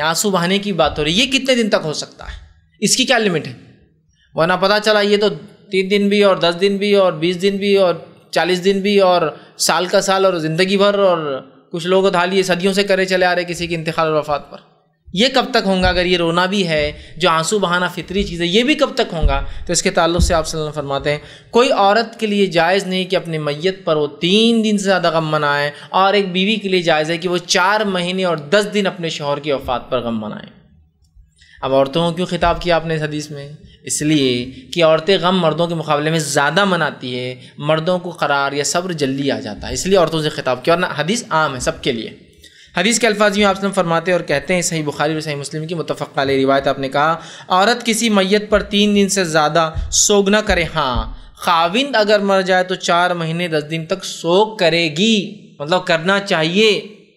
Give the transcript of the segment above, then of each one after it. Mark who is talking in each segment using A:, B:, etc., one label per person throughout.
A: آنسو بہانے کی بات ہو رہی ہے، یہ کتنے دن تک ہو سکتا ہے؟ اس کی کیا لمٹ ہے؟ ورنہ پتہ چلا یہ تو 3 دن بھی اور 10 دن بھی اور 20 دن بھی اور 40 دن بھی اور سال کا سال اور زندگی بھر، اور کچھ لوگ تو حال یہ صدیوں سے کرے چلے آ رہے کسی کی انتقال اور وفات پر. یہ کب تک ہوں گا؟ اگر یہ رونا بھی ہے جو آنسو بہانا فطری چیز ہے، یہ بھی کب تک ہوں گا؟ تو اس کے تعلق سے آپ صلی اللہ علیہ وسلم فرماتے ہیں کوئی عورت کے لیے جائز نہیں کہ اپنے میت پر وہ 3 دن سے زیادہ غم منائے، اور ایک بیوی کے لیے جائز ہے کہ وہ 4 مہینے اور 10 دن اپنے شوہر کی وفات پر غم منائیں. اب عورتوں کو کیوں خطاب کیا آپ نے اس حدیث میں؟ اس لیے کہ عورتیں غم مردوں کے مقابلے میں زیادہ مناتی ہے، مردوں کو قرار یا صبر جلدی آ جاتا ہے، اس لیے عورتوں سے خطاب کیا، ورنہ حدیث عام ہے سب کے لیے. حدیث کے الفاظ یوں آپ سے فرماتے ہیں اور کہتے ہیں، صحیح بخاری اور صحیح مسلم کی متفق علیہ روایت، آپ نے کہا عورت کسی میت پر 3 دن سے زیادہ سوگ نہ کرے، ہاں خاوند اگر مر جائے تو 4 مہینے 10 دن تک سوگ کرے گی، مطلب کرنا چاہیے.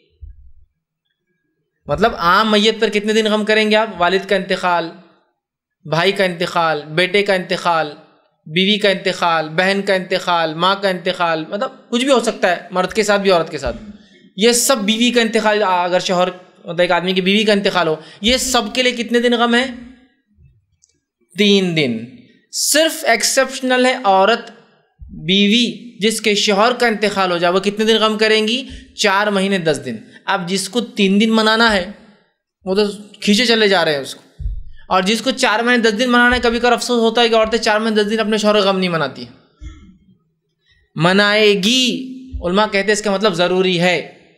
A: مطلب عام میت پر کتنے دن غم کریں گے آپ؟ والد کا انتقال، بھائی کا انتقال، بیٹے کا انتقال، بیوی کا انتقال، بہن کا انتقال، ماں کا انتقال، مطلب کچھ بھی ہو سکتا ہے، مرد کے ساتھ بھی عورت کے ساتھ. یہ سب بیوی کا انتقال، اگر شوہر مطلب ایک آدمی کی بیوی کا انتقال ہو، یہ سب کے لیے کتنے دن غم ہے؟ 3 دن. صرف ایکسیپشنل ہے عورت بیوی جس کے شوہر کا انتقال ہو جائے، وہ کتنے دن غم کریں گی؟ 4 مہینے 10 دن. اب جس کو 3 دن منانا ہے وہ تو کھینچے چلے جا رہے ہیں اس کو، اور جس کو 4 مہینے 10 دن منانا ہے، کبھی کبھار افسوس ہوتا ہے کہ عورتیں 4 مہینے 10 دن اپنے شوہر کا غم نہیں مناتی. منائے گی، علماء کہتے ہیں اس کا مطلب ضروری ہے.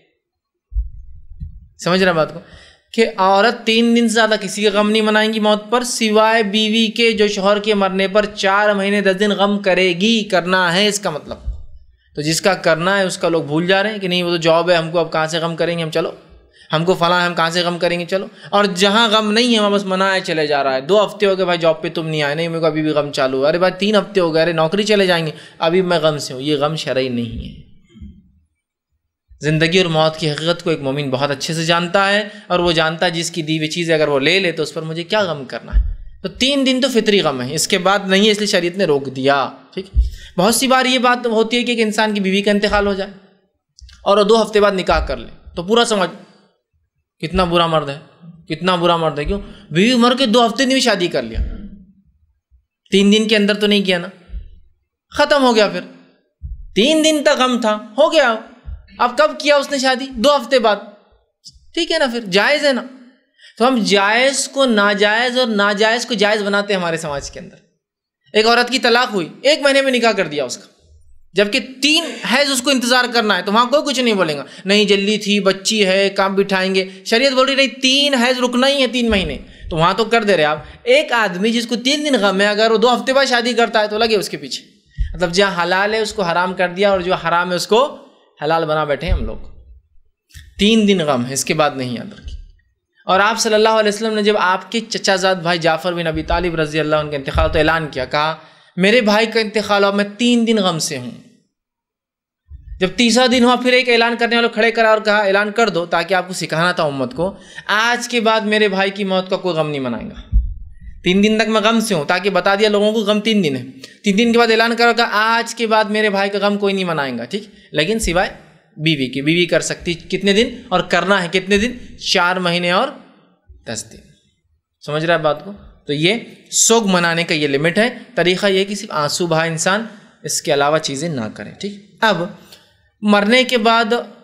A: سمجھ رہے ہیں بات کو؟ کہ عورت 3 دن سے زیادہ کسی کا غم نہیں منائیں گی موت پر، سوائے بیوی کے جو شوہر کے مرنے پر 4 مہینے 10 دن غم کرے گی. کرنا ہے اس کا مطلب. تو جس کا کرنا ہے اس کا لوگ بھول جا رہے ہیں کہ نہیں وہ تو جاب ہے، ہم کو اب کہاں سے غم کریں گے، ہم چلو ہم کو فلاں ہے، ہم کہاں سے غم کریں گے، چلو. اور جہاں غم نہیں ہے وہاں بس منائے چلے جا رہا ہے. 2 ہفتے ہو گئے بھائی جاب پہ تم نہیں آئے، نہیں میرے کو ابھی بھی غم چالو ہے. ارے بھائی 3 ہفتے ہو گئے، ارے نوکری چلے جائیں گے، ابھی میں غم سے ہوں. یہ غم شرعی نہیں ہے. زندگی اور موت کی حقیقت کو ایک مومن بہت اچھے سے جانتا ہے، اور وہ جانتا ہے جس کی دی ہوئی چیز اگر وہ لے لے تو اس پر مجھے کیا غم کرنا ہے. تو 3 دن تو فطری غم ہے، اس کے بعد نہیں ہے، اس لیے شریعت نے روک دیا. ٹھیک. بہت سی بار یہ بات ہوتی ہے کہ ایک انسان کی بیوی کا انتقال ہو جائے اور وہ 2 ہفتے بعد نکاح کر لے، تو پورا سمجھ کتنا برا مرد ہے، کتنا برا مرد ہے. کیوں؟ بیوی مر کے 2 ہفتے میں شادی کر لیا، 3 دن کے اندر تو نہیں کیا نا، ختم ہو گیا. پھر 3 دن تک غم تھا، ہو گیا. اب کب کیا اس نے شادی؟ 2 ہفتے بعد. ٹھیک ہے نا، پھر جائز ہے نا. تو ہم جائز کو ناجائز اور ناجائز کو جائز بناتے ہیں ہمارے سماج کے اندر. ایک عورت کی طلاق ہوئی، 1 مہینے میں نکاح کر دیا اس کا، جبکہ 3 حیض اس کو انتظار کرنا ہے، تو وہاں کوئی کچھ نہیں بولے گا، نہیں جلدی تھی، بچی ہے، کام بٹھائیں گے. شریعت بول رہی نہیں 3 حیض رکنا ہی ہے 3 مہینے، تو وہاں تو کر دے رہے آپ. ایک آدمی جس کو 3 دن غم ہے، اگر وہ 2 ہفتے بعد شادی کرتا ہے تو لگے اس کے پیچھے. مطلب جہاں حلال ہے اس کو حرام کر دیا، اور جو حرام ہے اس کو حلال بنا بیٹھے ہم لوگ. 3 دن غم ہے، اس کے بعد نہیں یاد رکھی. اور آپ صلی اللہ علیہ وسلم نے جب آپ کے چچا زاد بھائی جعفر بن ابی طالب رضی اللہ عنہ کا انتقال تو اعلان کیا، کہا میرے بھائی کا انتقال ہوا، میں 3 دن غم سے ہوں. جب 3را دن ہوا پھر ایک اعلان کرنے والوں کھڑے کرا اور کہا اعلان کر دو، تاکہ آپ کو سکھانا تھا امت کو، آج کے بعد میرے بھائی کی موت کا کوئی غم نہیں منائے گا. 3 دن تک میں غم سے ہوں، تاکہ بتا دیا لوگوں کو غم 3 دن ہے. 3 دن کے بعد اعلان کرا کہ آج کے بعد میرے بھائی کا غم کوئی نہیں منائے گا. ٹھیک، لیکن سوائے بیوی کی. بیوی کر سکتی کتنے دن، اور کرنا ہے کتنے دن؟ 4 مہینے اور 10 دن. سمجھ رہا ہے بات کو؟ تو یہ سوگ منانے کا یہ لمٹ ہے. طریقہ یہ کہ صرف آنسو بہائے انسان، اس کے علاوہ چیزیں نہ کرے. ٹھیک. اب مرنے کے بعد